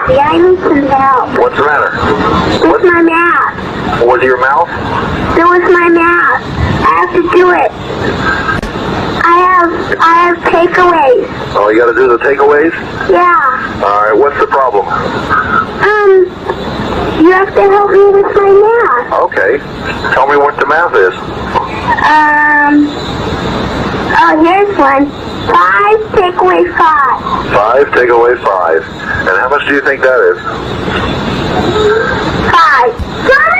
Daddy, I need some help. What's the matter? With my math. Was it your mouth? It was my math. I have to do it. I have takeaways. Oh, you got to do the takeaways? Yeah. All right, what's the problem? You have to help me with my math. Okay. Tell me what the math is. Oh, here's one. 5 take away 5. 5 take away 5. And how much do you think that is? 5.